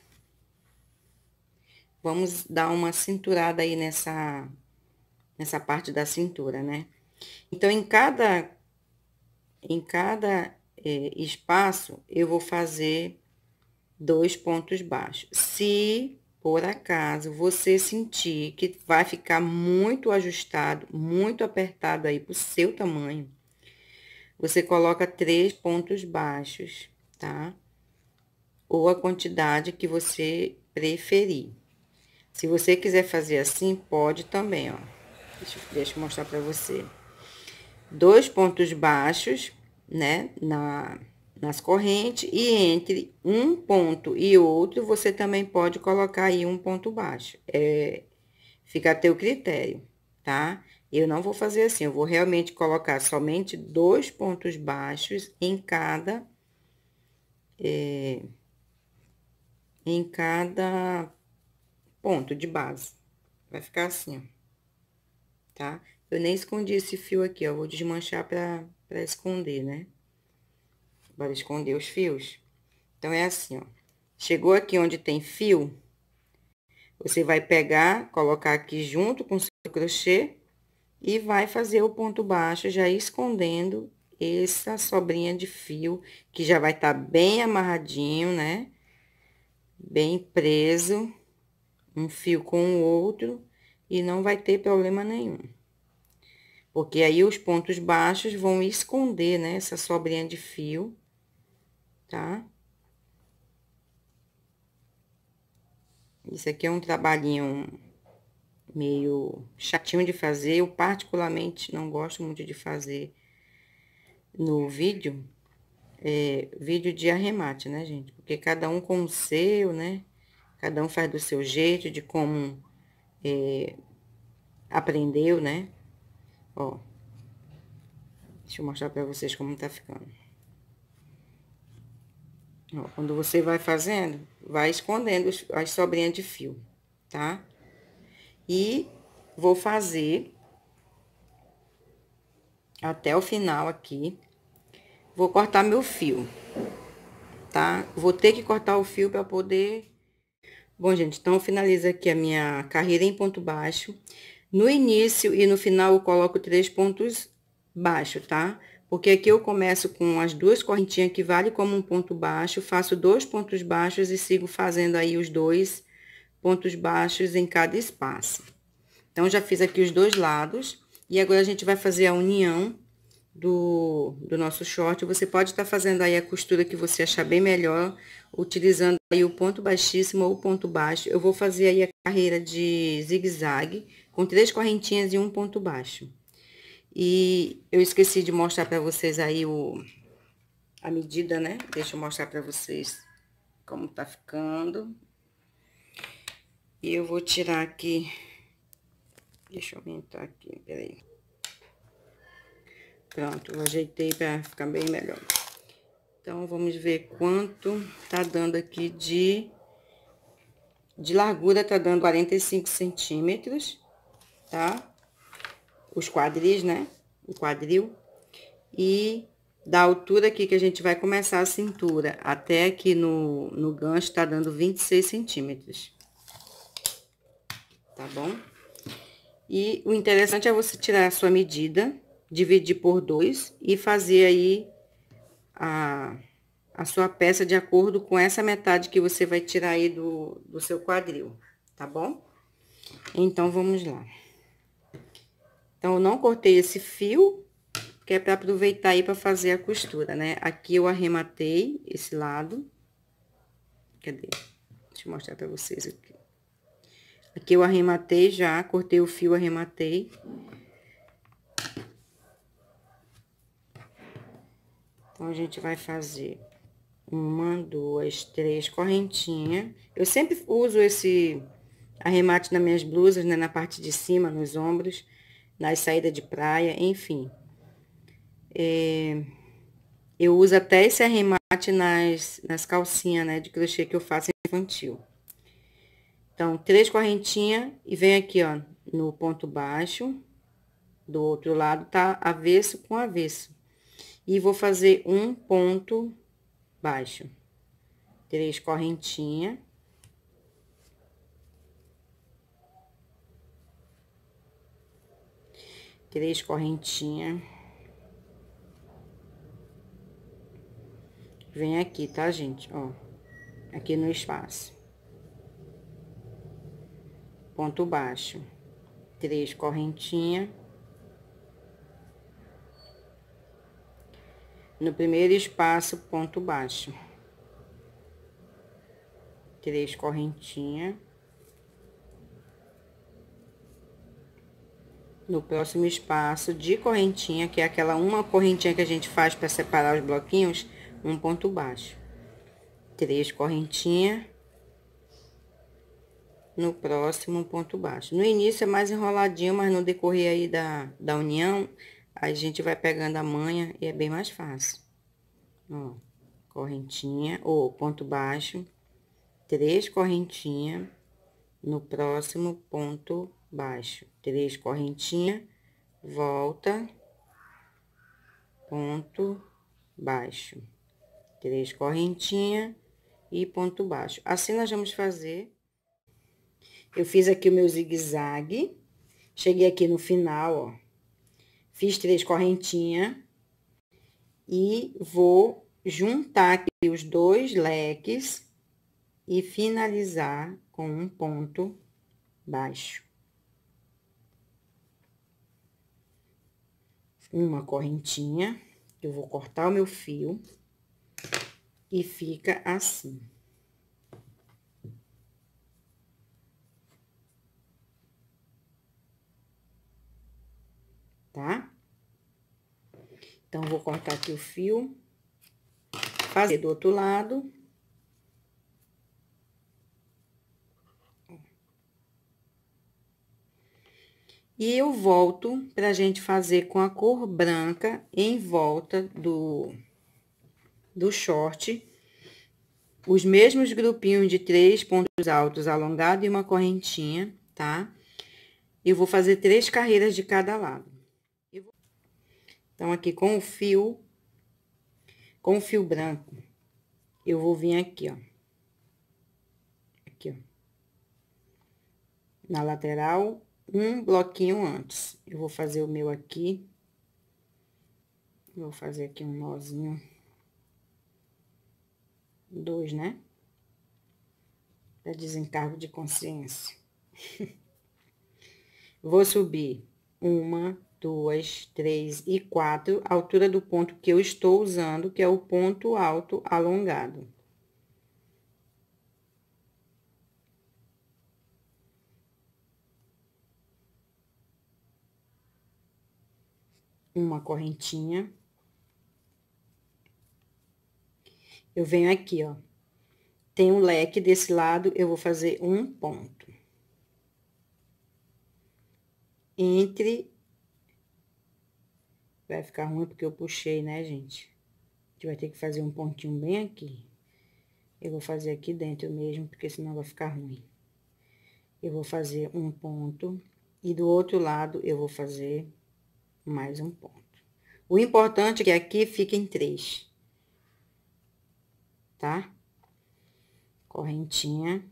Vamos dar uma cinturada aí nessa, nessa parte da cintura, né? Então, em cada, em cada é, espaço, eu vou fazer dois pontos baixos. Se, por acaso, você sentir que vai ficar muito ajustado, muito apertado aí pro seu tamanho, você coloca três pontos baixos, tá? Ou a quantidade que você preferir. Se você quiser fazer assim, pode também, ó. Deixa, deixa eu mostrar pra você. Dois pontos baixos, né, na, nas correntes, e entre um ponto e outro, você também pode colocar aí um ponto baixo. É, fica a teu critério, tá? Eu não vou fazer assim, eu vou realmente colocar somente dois pontos baixos em cada... É, em cada ponto de base. Vai ficar assim, ó, tá? Eu nem escondi esse fio aqui, ó, vou desmanchar pra, pra esconder, né? Para esconder os fios. Então, é assim, ó. Chegou aqui onde tem fio, você vai pegar, colocar aqui junto com o seu crochê e vai fazer o ponto baixo, já escondendo essa sobrinha de fio, que já vai estar tá bem amarradinho, né? Bem preso, um fio com o outro, e não vai ter problema nenhum. Porque aí os pontos baixos vão esconder, né, essa sobrinha de fio, tá? Isso aqui é um trabalhinho meio chatinho de fazer. Eu particularmente não gosto muito de fazer no vídeo, é, vídeo de arremate, né, gente? Porque cada um com o seu, né? Cada um faz do seu jeito, de como é, aprendeu, né? Ó, deixa eu mostrar pra vocês como tá ficando. Ó, quando você vai fazendo, vai escondendo as sobrinhas de fio, tá? E vou fazer até o final aqui. Vou cortar meu fio, tá? Vou ter que cortar o fio pra poder... Bom, gente, então finaliza aqui a minha carreira em ponto baixo. No início e no final eu coloco três pontos baixos, tá? Porque aqui eu começo com as duas correntinhas que vale como um ponto baixo, faço dois pontos baixos e sigo fazendo aí os dois pontos baixos em cada espaço. Então, já fiz aqui os dois lados e agora a gente vai fazer a união do, do nosso short. Você pode estar fazendo aí a costura que você achar bem melhor, utilizando aí o ponto baixíssimo ou o ponto baixo. Eu vou fazer aí a carreira de zigue-zague com três correntinhas e um ponto baixo. E eu esqueci de mostrar pra vocês aí o, a medida, né? Deixa eu mostrar pra vocês como tá ficando. E eu vou tirar aqui... Deixa eu aumentar aqui, peraí. Pronto, eu ajeitei pra ficar bem melhor. Então, vamos ver quanto tá dando aqui de... De largura, tá dando quarenta e cinco centímetros, tá? Os quadris, né? O quadril. E da altura aqui que a gente vai começar a cintura, até aqui no, no gancho, tá dando vinte e seis centímetros. Tá bom? E o interessante é você tirar a sua medida, dividir por dois e fazer aí a, a sua peça de acordo com essa metade que você vai tirar aí do, do seu quadril, tá bom? Então, vamos lá. Então, eu não cortei esse fio, que é para aproveitar aí para fazer a costura, né? Aqui eu arrematei esse lado. Cadê? Deixa eu mostrar para vocês aqui. Aqui eu arrematei já, cortei o fio, arrematei. Então, a gente vai fazer uma, duas, três correntinhas. Eu sempre uso esse arremate nas minhas blusas, né? Na parte de cima, nos ombros, nas saídas de praia, enfim. É, eu uso até esse arremate nas, nas calcinhas, né? De crochê que eu faço infantil. Então, três correntinhas e vem aqui, ó, no ponto baixo. Do outro lado, tá avesso com avesso. E vou fazer um ponto baixo. Três correntinhas. Três correntinhas. Vem aqui, tá, gente? Ó, aqui no espaço. Ponto baixo. Três correntinhas. No primeiro espaço, ponto baixo. Três correntinhas. No próximo espaço de correntinha, que é aquela uma correntinha que a gente faz para separar os bloquinhos, um ponto baixo. Três correntinhas. No próximo, ponto baixo. No início é mais enroladinho, mas no decorrer aí da, da união, a gente vai pegando a manha e é bem mais fácil. Ó, correntinha, ou ponto baixo, três correntinhas, no próximo ponto baixo. Três correntinhas, volta, ponto baixo. Três correntinhas e ponto baixo. Assim nós vamos fazer. Eu fiz aqui o meu zigue-zague, cheguei aqui no final, ó, fiz três correntinhas e vou juntar aqui os dois leques e finalizar com um ponto baixo. Uma correntinha, eu vou cortar o meu fio e fica assim. Então, vou cortar aqui o fio, fazer do outro lado. E eu volto pra gente fazer com a cor branca em volta do, do short, os mesmos grupinhos de três pontos altos alongados e uma correntinha, tá? Eu vou fazer três carreiras de cada lado. Então, aqui com o fio, com o fio branco, eu vou vir aqui, ó. Aqui, ó. Na lateral, um bloquinho antes. Eu vou fazer o meu aqui. Vou fazer aqui um nozinho. Dois, né? Para desencargo de consciência. Vou subir uma, duas, três e quatro, a altura do ponto que eu estou usando, que é o ponto alto alongado. Uma correntinha. Eu venho aqui, ó. Tem um leque desse lado, eu vou fazer um ponto. Entre... Vai ficar ruim porque eu puxei, né, gente? A gente vai ter que fazer um pontinho bem aqui. Eu vou fazer aqui dentro mesmo, porque senão vai ficar ruim. Eu vou fazer um ponto. E do outro lado, eu vou fazer mais um ponto. O importante é que aqui fiquem três. Tá? Correntinha.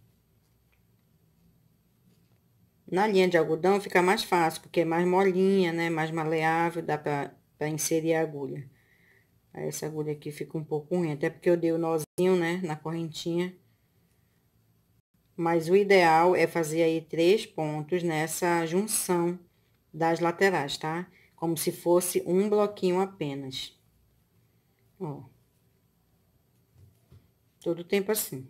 Na linha de algodão fica mais fácil, porque é mais molinha, né? Mais maleável, dá pra, pra inserir a agulha. Aí, essa agulha aqui fica um pouco ruim, até porque eu dei o nozinho, né? Na correntinha. Mas o ideal é fazer aí três pontos nessa junção das laterais, tá? Como se fosse um bloquinho apenas. Ó. Todo tempo assim.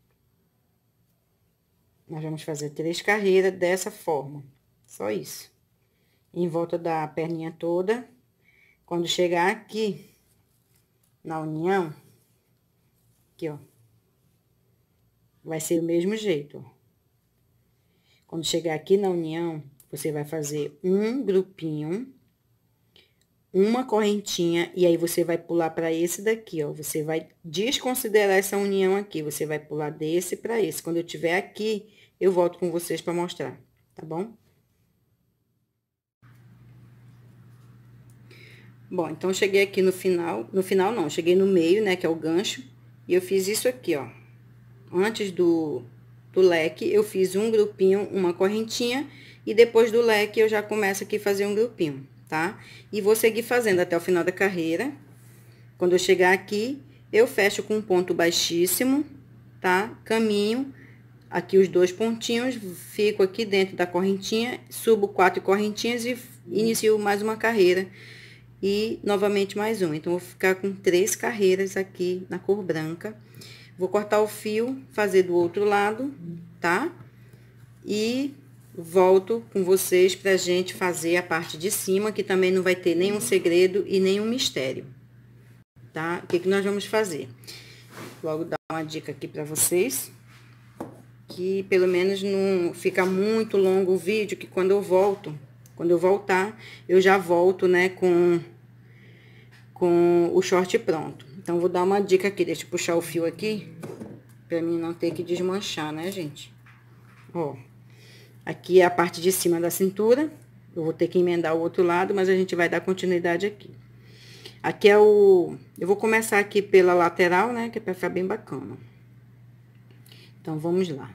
Nós vamos fazer três carreiras dessa forma. Só isso. Em volta da perninha toda. Quando chegar aqui, na união, aqui, ó. Vai ser do mesmo jeito, ó. Quando chegar aqui na união, você vai fazer um grupinho, uma correntinha, e aí você vai pular para esse daqui, ó. Você vai desconsiderar essa união aqui, você vai pular desse para esse. Quando eu tiver aqui, eu volto com vocês para mostrar, tá bom? Bom, então, cheguei aqui no final, no final não, cheguei no meio, né, que é o gancho, e eu fiz isso aqui, ó. Antes do, do leque, eu fiz um grupinho, uma correntinha, e depois do leque, eu já começo aqui a fazer um grupinho, tá? E vou seguir fazendo até o final da carreira. Quando eu chegar aqui, eu fecho com um ponto baixíssimo, tá? Caminho, aqui os dois pontinhos, fico aqui dentro da correntinha, subo quatro correntinhas e inicio mais uma carreira. E, novamente, mais um. Então, vou ficar com três carreiras aqui na cor branca. Vou cortar o fio, fazer do outro lado, tá? E volto com vocês pra gente fazer a parte de cima, que também não vai ter nenhum segredo e nenhum mistério, tá? O que que nós vamos fazer? Logo dar uma dica aqui pra vocês, que pelo menos não fica muito longo o vídeo, que quando eu volto, quando eu voltar, eu já volto, né, com, com o short pronto. Então, vou dar uma dica aqui, deixa eu puxar o fio aqui, pra mim não ter que desmanchar, né, gente? Ó, aqui é a parte de cima da cintura, eu vou ter que emendar o outro lado, mas a gente vai dar continuidade aqui. Aqui é o... Eu vou começar aqui pela lateral, né, que é pra ficar bem bacana. Então, vamos lá.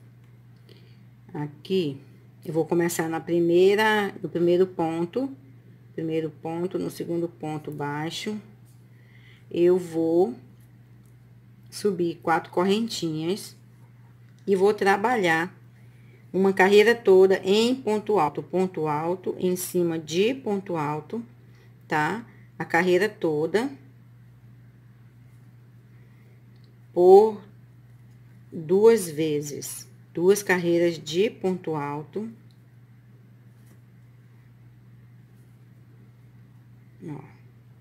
Aqui, eu vou começar na primeira, no primeiro ponto, primeiro ponto, no segundo ponto baixo, eu vou subir quatro correntinhas e vou trabalhar uma carreira toda em ponto alto, ponto alto, em cima de ponto alto, tá? A carreira toda por duas vezes, duas carreiras de ponto alto. Ó.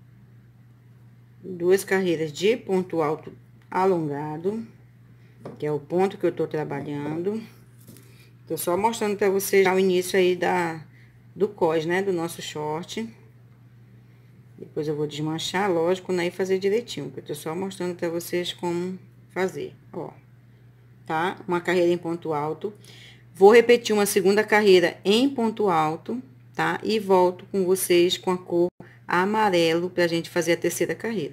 duas carreiras de ponto alto alongado, que é o ponto que eu tô trabalhando. Tô só mostrando pra vocês já o início aí da, do cós, né, do nosso short. Depois eu vou desmanchar, lógico, né, e fazer direitinho, porque eu tô só mostrando pra vocês como fazer, ó. Tá? Uma carreira em ponto alto. Vou repetir uma segunda carreira em ponto alto, tá? E volto com vocês com a cor amarelo pra gente fazer a terceira carreira.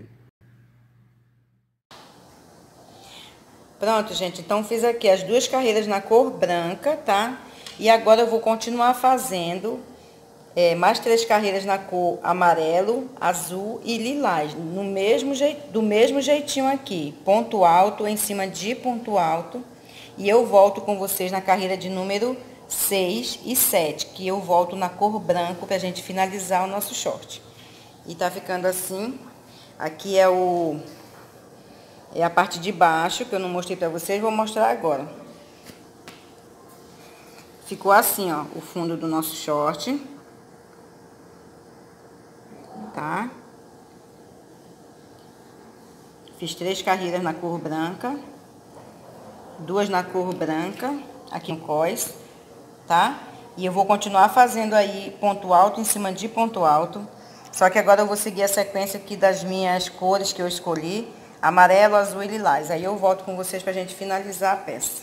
Pronto, gente. Então, fiz aqui as duas carreiras na cor branca, tá? E agora eu vou continuar fazendo é, mais três carreiras na cor amarelo, azul e lilás. No mesmo jeito, do mesmo jeitinho aqui. Ponto alto em cima de ponto alto. E eu volto com vocês na carreira de número seis e sete, que eu volto na cor branco pra gente finalizar o nosso short. E tá ficando assim. Aqui é o é a parte de baixo, que eu não mostrei pra vocês, vou mostrar agora. Ficou assim, ó, o fundo do nosso short. Tá? Fiz três carreiras na cor branca. Duas na cor branca, aqui no cós, tá? E eu vou continuar fazendo aí ponto alto em cima de ponto alto. Só que agora eu vou seguir a sequência aqui das minhas cores que eu escolhi. Amarelo, azul e lilás. Aí eu volto com vocês pra gente finalizar a peça.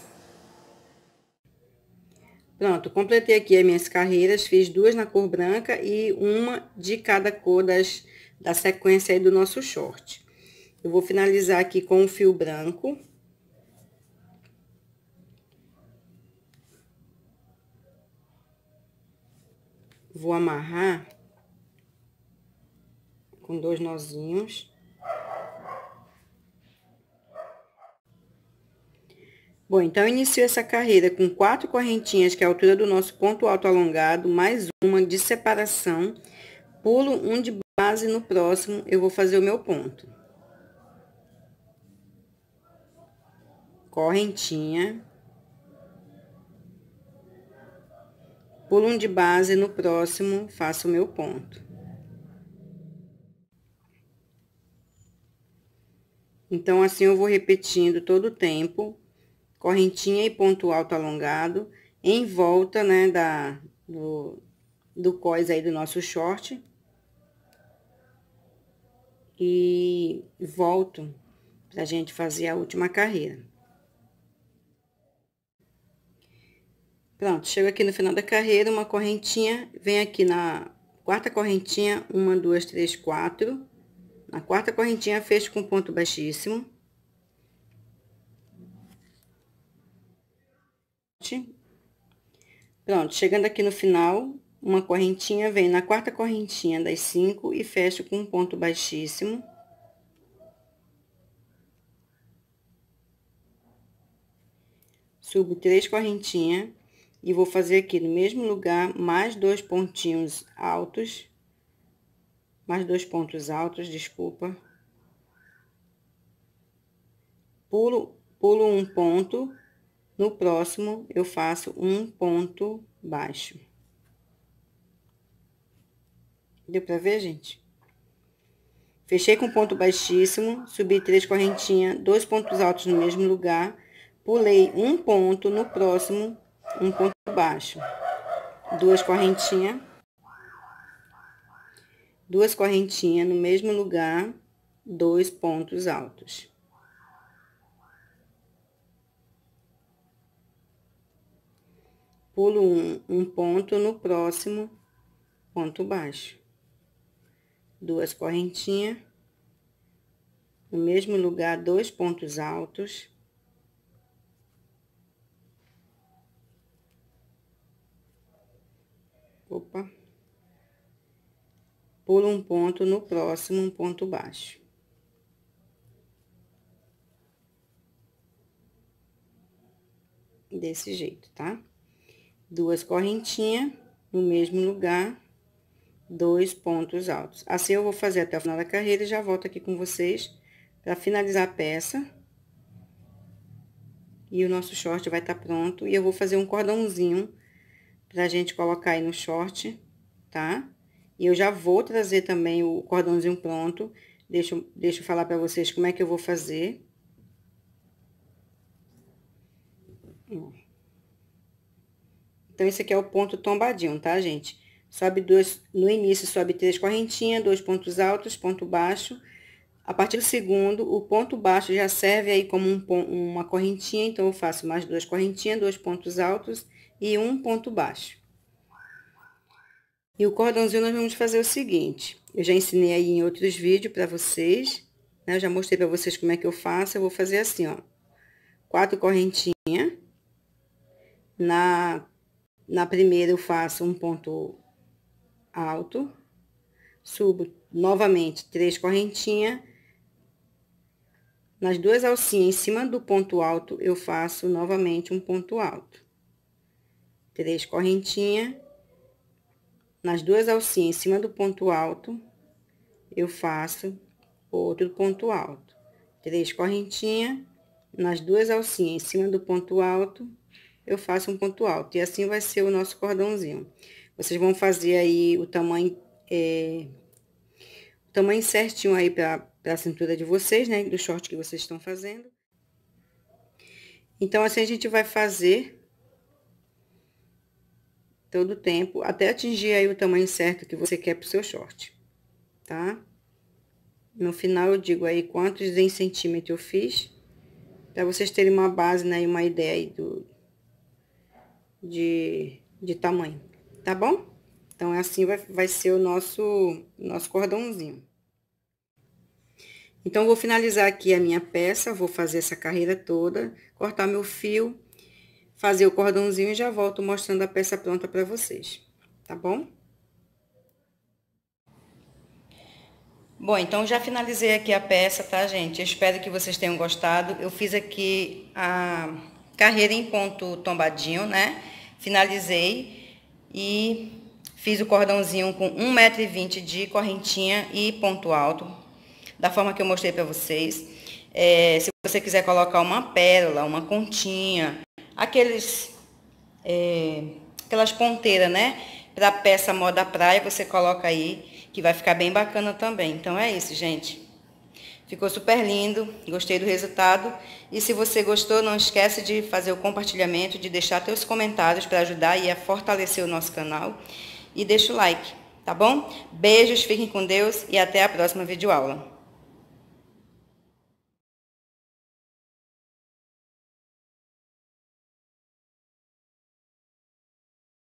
Pronto, completei aqui as minhas carreiras. Fiz duas na cor branca e uma de cada cor das, da sequência aí do nosso short. Eu vou finalizar aqui com o fio branco. Vou amarrar com dois nozinhos. Bom, então, eu inicio essa carreira com quatro correntinhas, que é a altura do nosso ponto alto alongado, mais uma de separação. Pulo um de base, no próximo eu vou fazer o meu ponto. Correntinha. Pulo um de base, no próximo faço o meu ponto. Então, assim eu vou repetindo todo o tempo, correntinha e ponto alto alongado, em volta, né, da, do, do cós aí do nosso short. E volto pra gente fazer a última carreira. Pronto, chego aqui no final da carreira, uma correntinha, vem aqui na quarta correntinha, uma, duas, três, quatro. Na quarta correntinha, fecho com ponto baixíssimo. Pronto, chegando aqui no final, uma correntinha, vem na quarta correntinha das cinco e fecho com um ponto baixíssimo. Subo três correntinhas e vou fazer aqui no mesmo lugar mais dois pontinhos altos. Mais dois pontos altos, desculpa. Pulo, pulo um ponto. No próximo, eu faço um ponto baixo. Deu pra ver, gente? Fechei com ponto baixíssimo, subi três correntinhas, dois pontos altos no mesmo lugar, pulei um ponto, no próximo, um ponto baixo. Duas correntinhas. Duas correntinhas no mesmo lugar, dois pontos altos. Pulo um, um ponto, no próximo, ponto baixo. Duas correntinhas, no mesmo lugar, dois pontos altos. Opa. Pulo um ponto, no próximo, um ponto baixo. Desse jeito, tá? Duas correntinhas, no mesmo lugar, dois pontos altos. Assim, eu vou fazer até o final da carreira e já volto aqui com vocês para finalizar a peça. E o nosso short vai estar pronto. E eu vou fazer um cordãozinho pra gente colocar aí no short, tá? E eu já vou trazer também o cordãozinho pronto. Deixa, eu- deixa eu falar pra vocês como é que eu vou fazer. Então, esse aqui é o ponto tombadinho, tá, gente? Sobe dois, no início sobe três correntinhas, dois pontos altos, ponto baixo. A partir do segundo, o ponto baixo já serve aí como um, uma correntinha, então eu faço mais duas correntinhas, dois pontos altos e um ponto baixo. E o cordãozinho nós vamos fazer o seguinte, eu já ensinei aí em outros vídeos pra vocês, né? Eu já mostrei pra vocês como é que eu faço, eu vou fazer assim, ó. Quatro correntinhas. Na, na primeira eu faço um ponto alto, subo novamente três correntinhas. Nas duas alcinhas em cima do ponto alto, eu faço novamente um ponto alto. Três correntinhas. Nas duas alcinhas em cima do ponto alto, eu faço outro ponto alto. Três correntinhas. Nas duas alcinhas em cima do ponto alto, eu faço um ponto alto. E assim vai ser o nosso cordãozinho. Vocês vão fazer aí o tamanho, é, o tamanho certinho aí pra, pra cintura de vocês, né? Do short que vocês estão fazendo. Então, assim a gente vai fazer todo o tempo, até atingir aí o tamanho certo que você quer pro seu short, tá? No final, eu digo aí quantos em centímetro eu fiz, pra vocês terem uma base, né? E uma ideia aí do, de, de tamanho, tá bom? Então, assim vai, vai ser o nosso, nosso cordãozinho. Então, vou finalizar aqui a minha peça, vou fazer essa carreira toda, cortar meu fio, fazer o cordãozinho e já volto mostrando a peça pronta pra vocês, tá bom? Bom, então já finalizei aqui a peça, tá, gente? Eu espero que vocês tenham gostado. Eu fiz aqui a carreira em ponto tombadinho, né? Finalizei e fiz o cordãozinho com um metro e vinte de correntinha e ponto alto, da forma que eu mostrei pra vocês. É, se você quiser colocar uma pérola, uma continha, aqueles, é, aquelas ponteiras, né? Pra peça moda praia, você coloca aí, que vai ficar bem bacana também. Então, é isso, gente. Ficou super lindo, gostei do resultado. E se você gostou, não esquece de fazer o compartilhamento, de deixar seus comentários para ajudar aí a fortalecer o nosso canal. E deixa o like, tá bom? Beijos, fiquem com Deus e até a próxima videoaula.